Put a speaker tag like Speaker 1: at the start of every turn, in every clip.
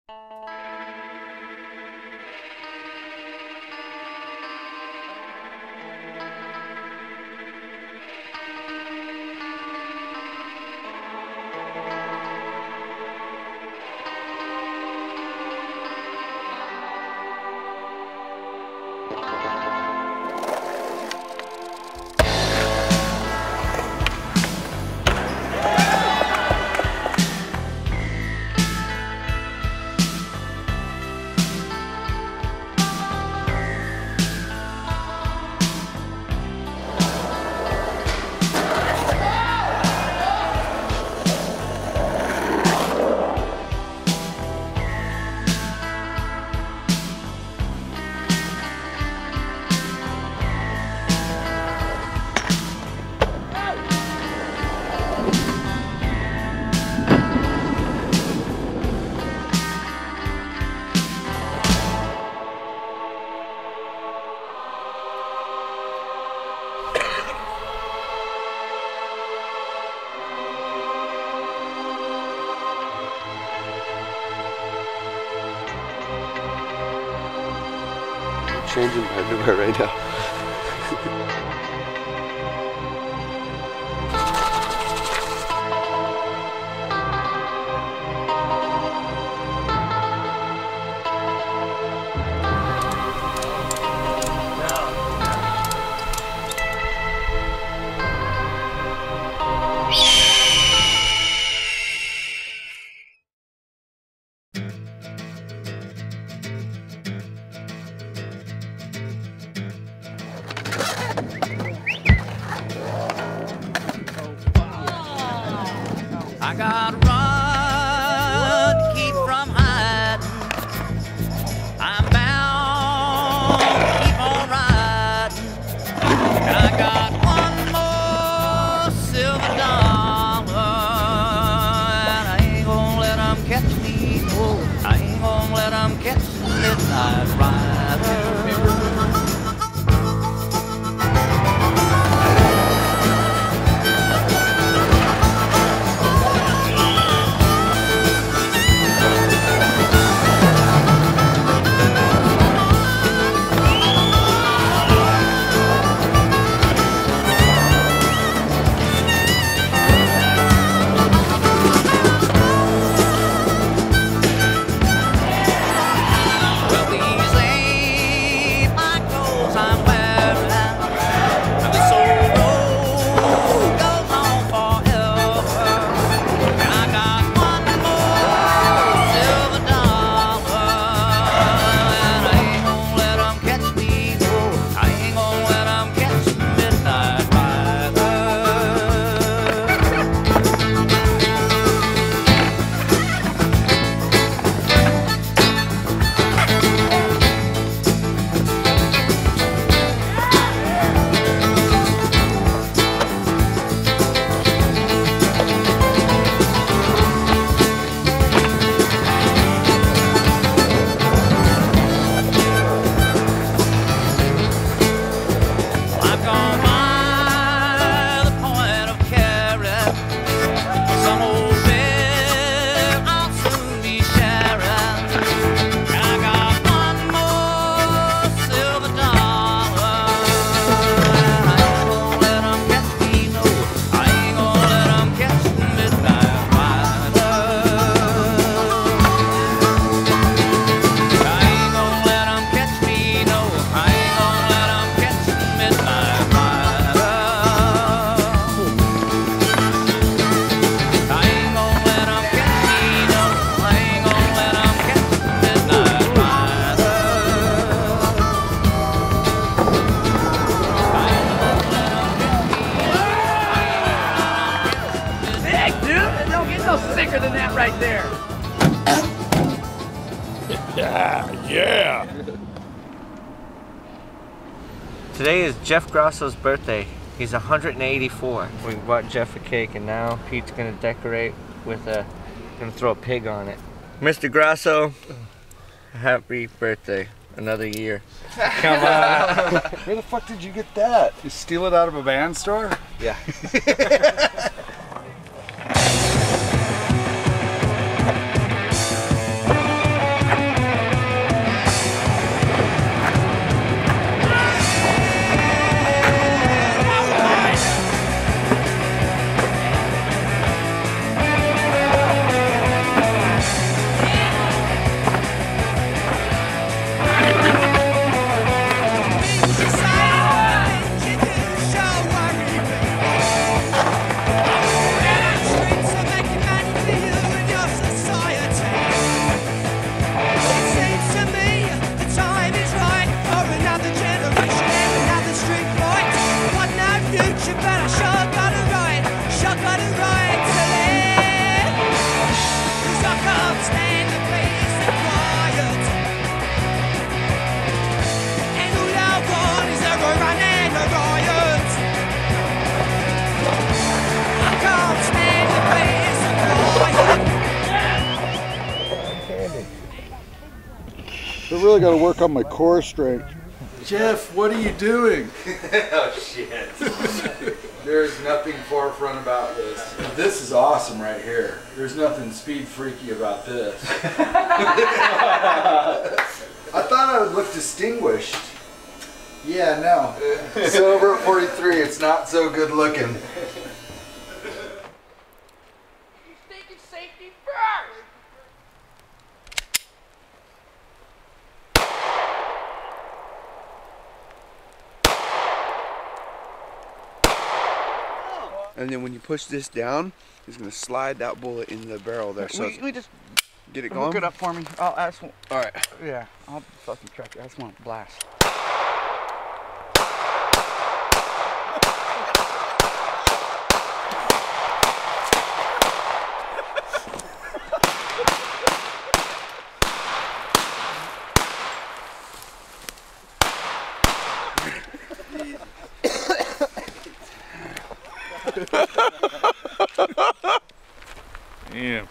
Speaker 1: Changing my underwear right now.
Speaker 2: I gotta run to keep from hiding. I'm bound to keep on riding. And I got one more silver dollar, and I ain't gonna let 'em catch me. Oh, I ain't gonna let 'em catch the midnight rider.
Speaker 3: Sicker than that right there.
Speaker 4: Yeah.
Speaker 5: Today is Jeff Grasso's birthday. He's 184. We bought Jeff a cake and now Pete's gonna decorate with gonna throw a pig on it. Mr. Grasso, happy birthday. Another year. Come on.
Speaker 4: Where the fuck did you get that? You steal it out of a band store?
Speaker 5: Yeah. standing.
Speaker 4: I really got to work on my core strength. Jeff, what are you doing?
Speaker 1: Oh shit.
Speaker 4: There's nothing forefront about this. This is awesome right here. There's nothing speed freaky about this. I thought I would look distinguished. Yeah, no. Sober at 43, it's not so good looking.
Speaker 3: He's thinking safety first.
Speaker 1: And then when you push this down, it's gonna slide that bullet in the barrel there. So
Speaker 3: We just
Speaker 1: get it going.
Speaker 3: hook it up for me. Oh, I just want,
Speaker 1: All right.
Speaker 3: yeah, I'll fucking track it. I just want to blast.
Speaker 6: Yeah.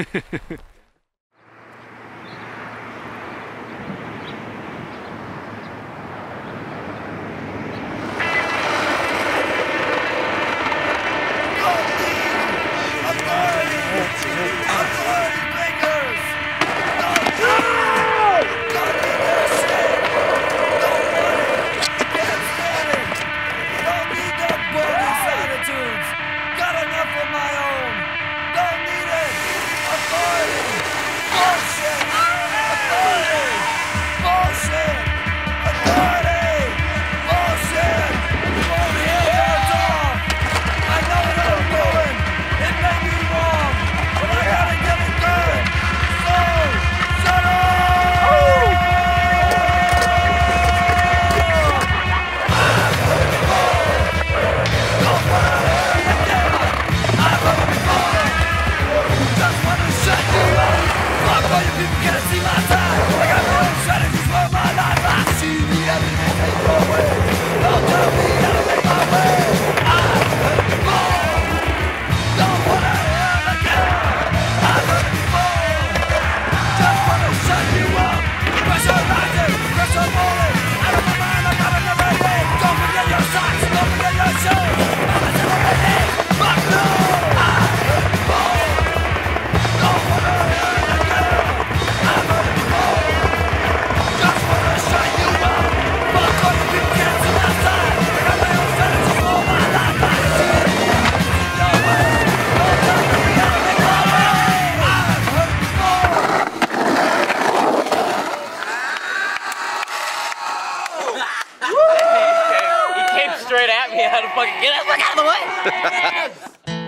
Speaker 2: Straight at me, how to fucking get out of the way.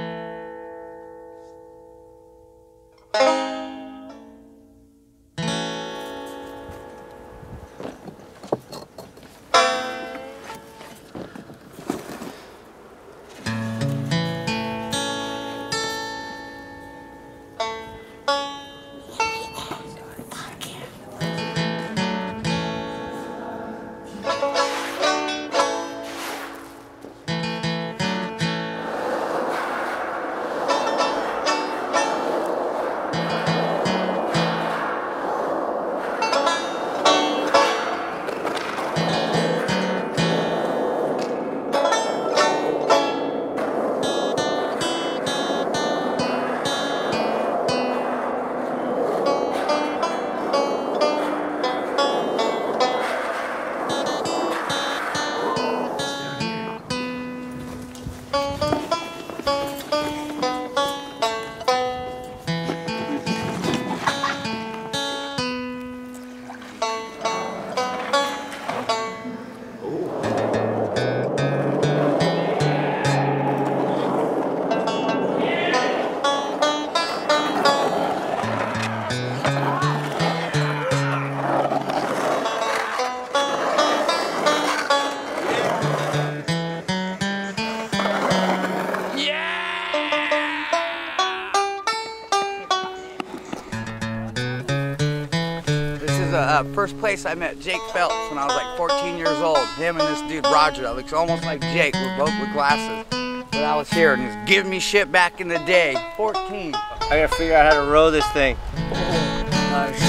Speaker 3: First place I met Jake Phelps when I was like 14 years old. Him and this dude Roger that looks almost like Jake. We're both with glasses. But I was here and he was giving me shit back in the day. 14.
Speaker 5: I gotta figure out how to row this thing.
Speaker 3: Nice.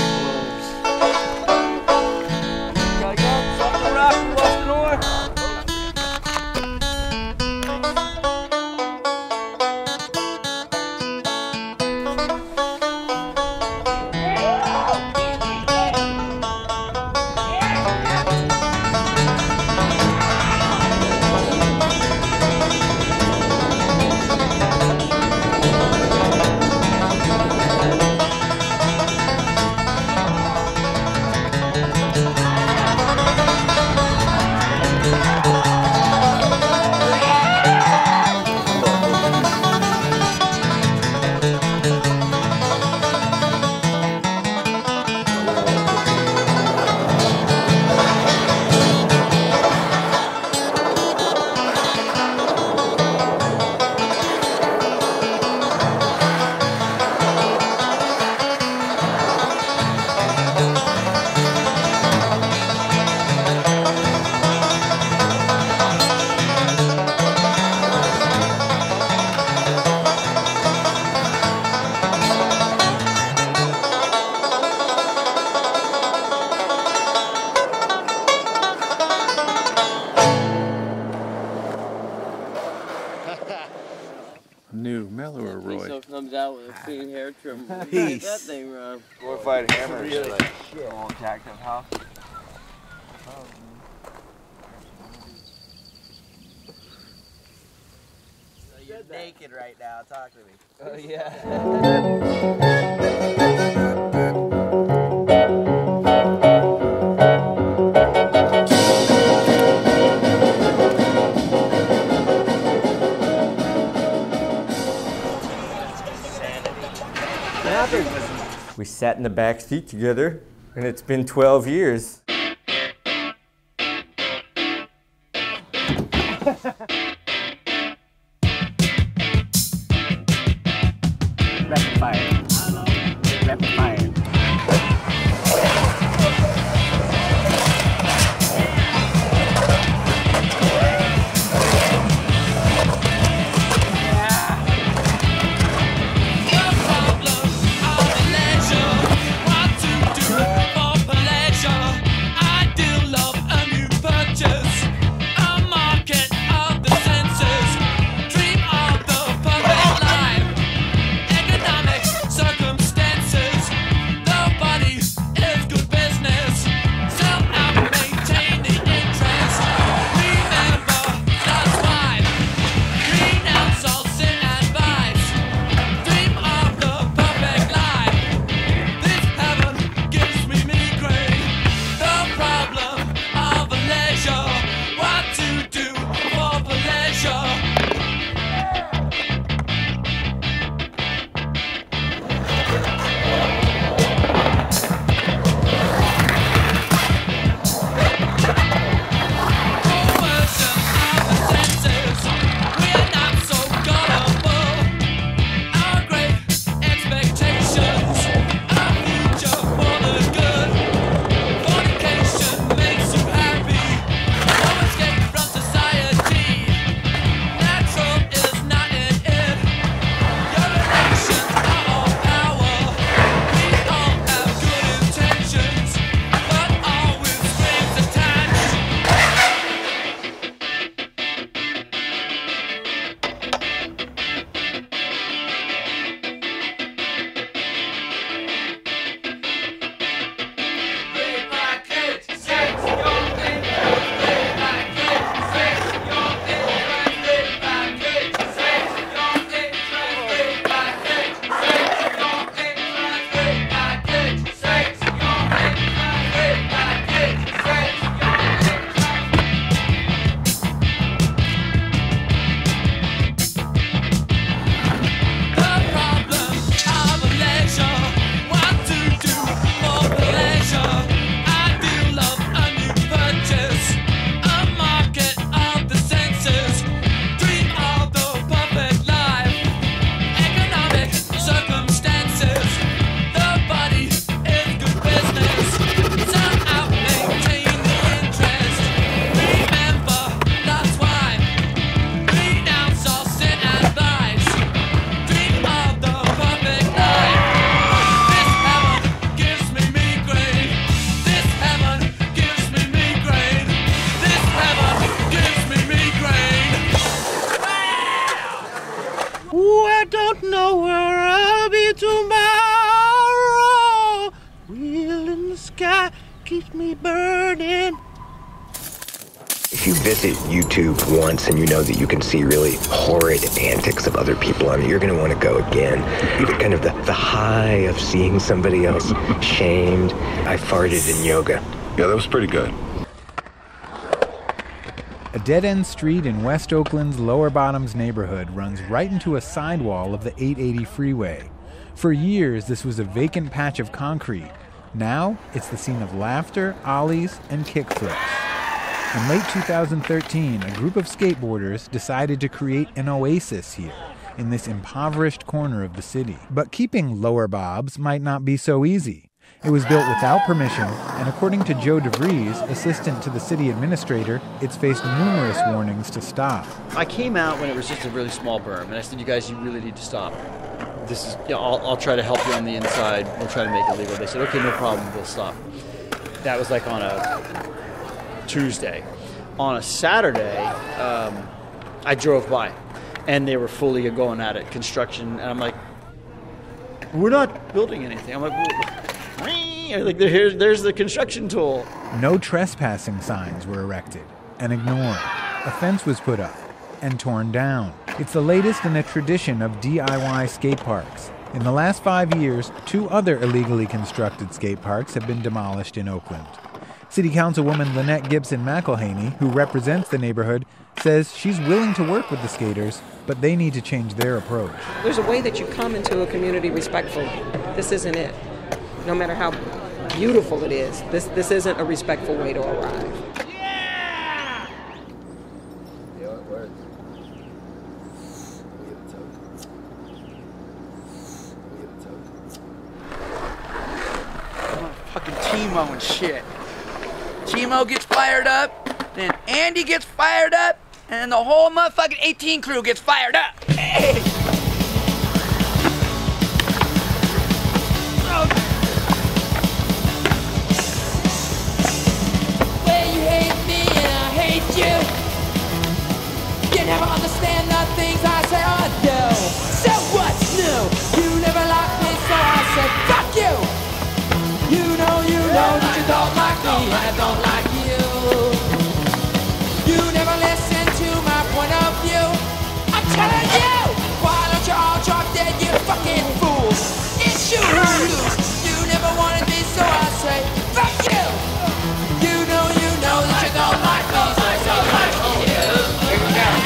Speaker 3: Peace.
Speaker 5: That thing, Rob.
Speaker 1: Glorified hammers.
Speaker 5: Really?
Speaker 1: Like, all tactile house.
Speaker 2: You're naked right now. Talk to me.
Speaker 5: Oh, yeah. We sat in the back seat together, and it's been 12 years. Rapid fire. Rapid fire.
Speaker 7: I don't know where I'll be tomorrow. Wheel in the sky keeps me burning.
Speaker 8: If you visit YouTube once and you know that you can see really horrid antics of other people on it, you're going to want to go again. Even kind of the high of seeing somebody else shamed. I farted in yoga.
Speaker 9: Yeah, that was pretty good.
Speaker 10: A dead-end street in West Oakland's Lower Bottoms neighborhood runs right into a sidewall of the 880 freeway. For years, this was a vacant patch of concrete. Now, it's the scene of laughter, ollies, and kickflips. In late 2013, a group of skateboarders decided to create an oasis here, in this impoverished corner of the city. But keeping Lower Bobs might not be so easy. It was built without permission, and according to Joe DeVries, assistant to the city administrator, it's faced numerous warnings to stop.
Speaker 11: I came out when it was just a really small berm, and I said, you guys, you really need to stop. This is, you know, I'll try to help you on the inside. We'll try to make it legal. They said, okay, no problem, we'll stop. That was like on a Tuesday. On a Saturday, I drove by, and they were fully going at it, construction, and I'm like, we're not building anything. I'm like, there's the construction tool.
Speaker 10: No trespassing signs were erected and ignored. A fence was put up and torn down. It's the latest in a tradition of DIY skate parks. In the last 5 years, 2 other illegally constructed skate parks have been demolished in Oakland. City Councilwoman Lynette Gibson McElhaney, who represents the neighborhood, says she's willing to work with the skaters, but they need to change their approach.
Speaker 9: There's a way that you come into a community respectfully. This isn't it. No matter how beautiful it is, this isn't a respectful way to arrive.
Speaker 3: Fucking Timo and shit. Timo gets fired up, then Andy gets fired up, and the whole motherfucking 18 crew gets fired up. Hey.
Speaker 12: Well, you hate me and I hate you. You never understand the things I say or do. So what's new? You never liked me, so I said fuck you. You know that you don't like me, and I don't like you. You never listen to my point of view. I'm telling you, why don't you all drop dead, you fucking fools? It's you who lose. You never wanted me, so I say, fuck you. You know that you don't like me, so I don't like you. Here we go.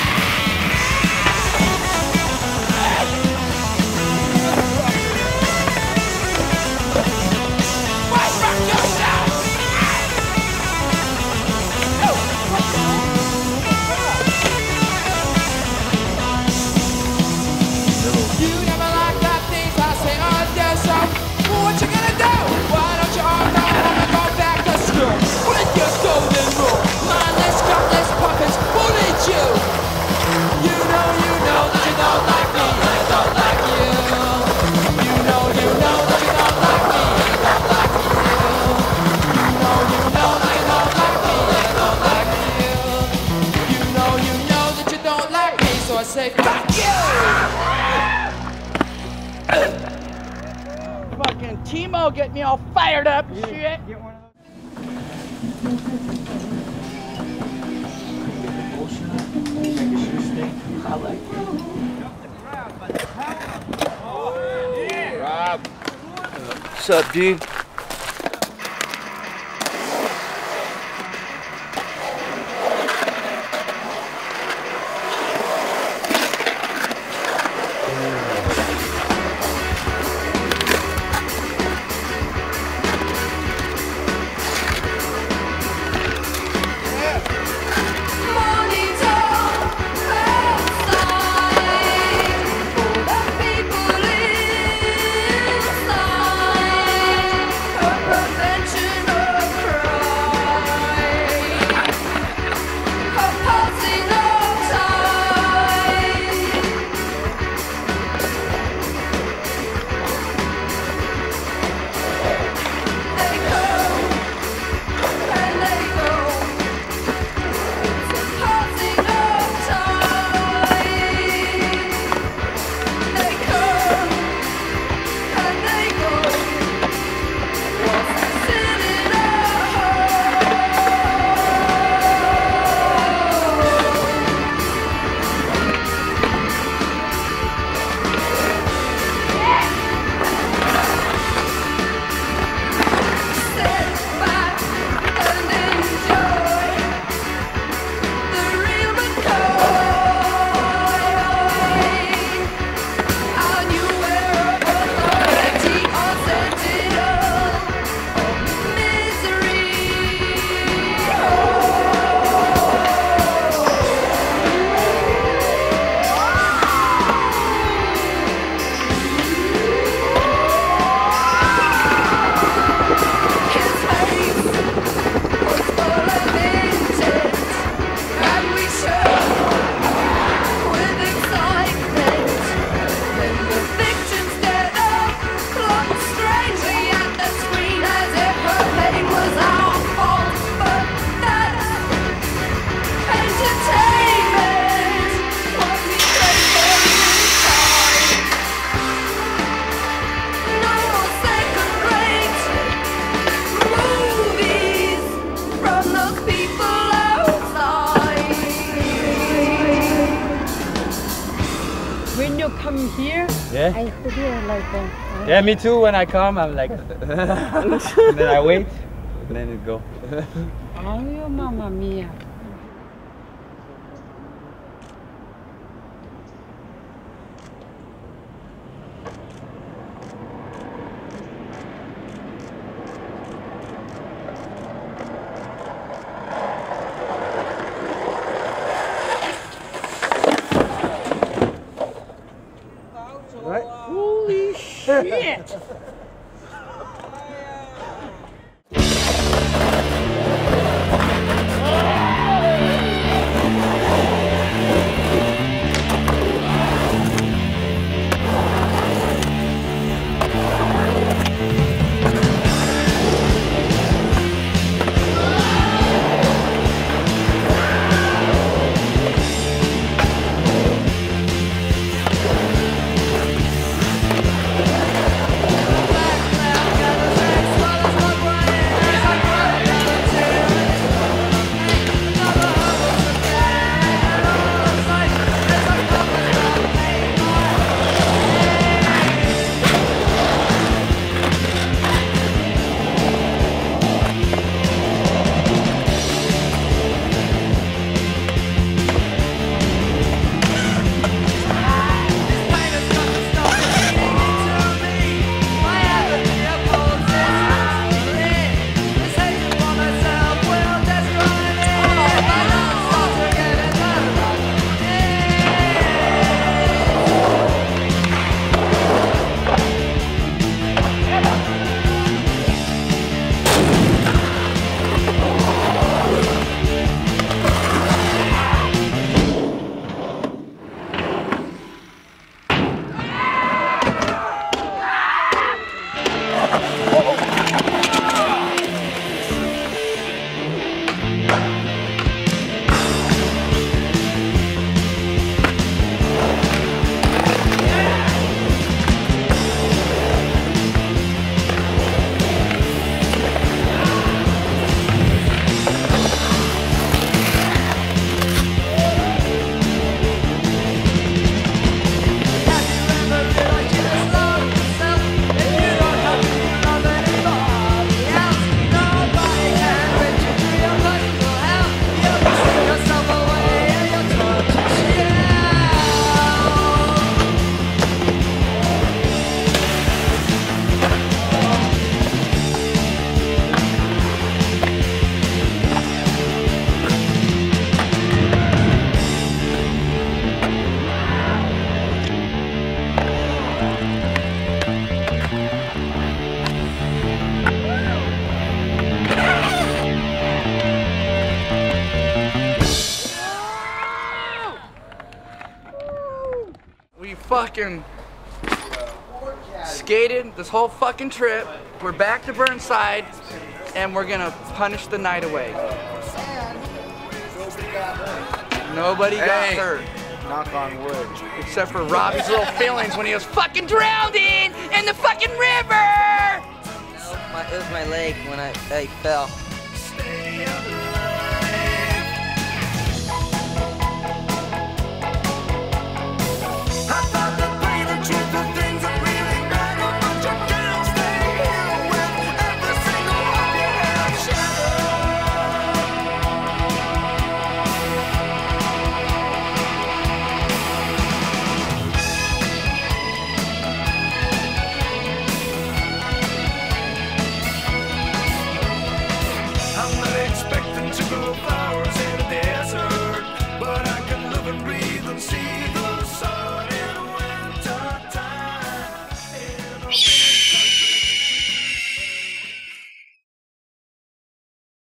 Speaker 12: Say fuck you!
Speaker 3: Fucking Timo get me all fired up and shit.
Speaker 1: Rob. What's up, dude?
Speaker 13: come here,
Speaker 11: Yeah.
Speaker 13: I feel like
Speaker 11: Yeah, me too. When I come, I'm like, and then I wait, and then it go.
Speaker 13: ay, mamma mia.
Speaker 11: Right?
Speaker 13: Holy shit!
Speaker 3: Fucking skated this whole fucking trip. We're back to Burnside, and we're gonna punish the night away. Nobody got hurt.
Speaker 4: Knock on wood.
Speaker 3: Except for Robbie's little feelings when he was fucking drowning in the fucking river!
Speaker 14: It was my leg when I fell.